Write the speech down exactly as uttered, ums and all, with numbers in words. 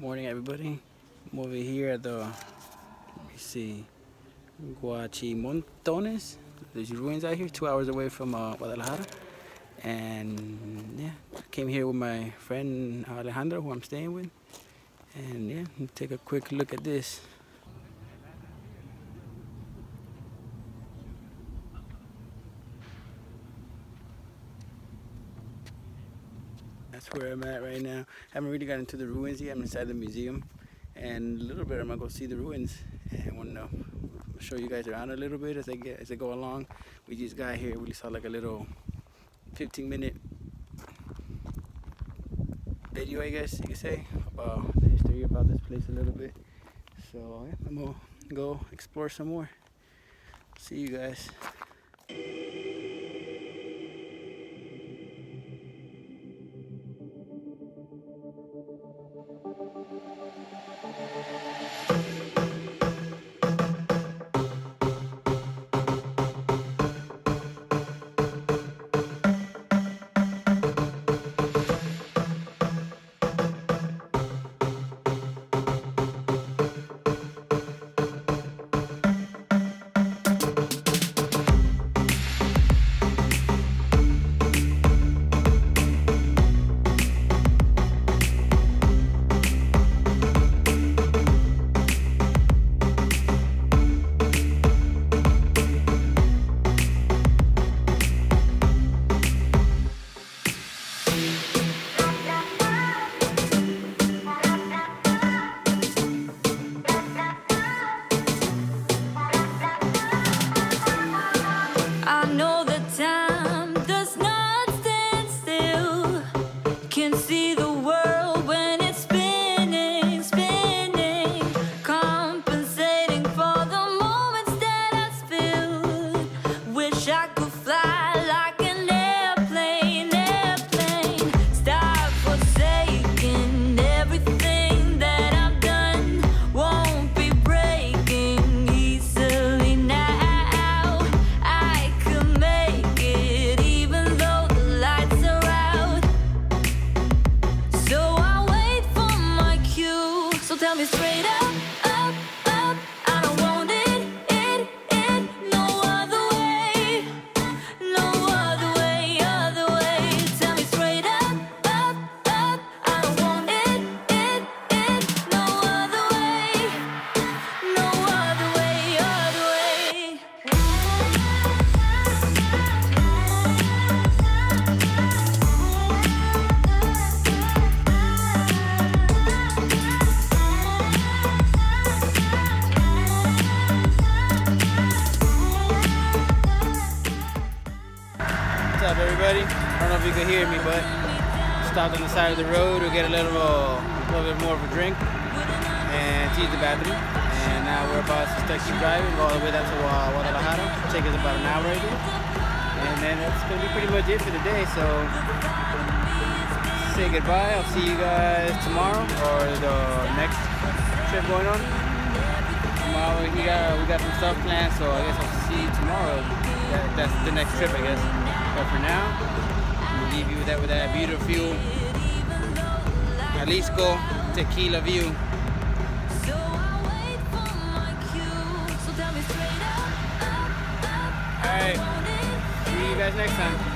Morning, everybody. I'm over here at the, let me see, Guachimontones. There's ruins out here, two hours away from uh, Guadalajara. And yeah, came here with my friend Alejandro, who I'm staying with. And yeah, take a quick look at this. That's where I'm at right now. Haven't really gotten into the ruins yet. I'm inside the museum, and a little bit I'm gonna go see the ruins, and I want to show you guys around a little bit as I get as I go along. We just got here. We saw like a little fifteen minute video, I guess you could say, about the history about this place a little bit. So yeah, I'm gonna go explore some more. See you guys. Tell me straight up, up, up, I don't want it, it, it, no other way, no other way, other way. Tell me straight up, up, up, I don't want it, it, it, no other way, no other way, other way. What's up, everybody? I don't know if you can hear me, but stopped on the side of the road to get a little, uh, a little bit more of a drink and to use the bathroom. And now we're about to start keep driving, go all the way down to uh, Guadalajara. It'll take us about an hour, I think. And then that's gonna be pretty much it for the day. So say goodbye. I'll see you guys tomorrow or the next trip going on. Tomorrow we got we got some stuff planned, so I guess I'll see you tomorrow. That, that's the next trip, I guess. But for now, I'm gonna leave you with that with that beautiful Jalisco tequila view. Alright, see you guys next time.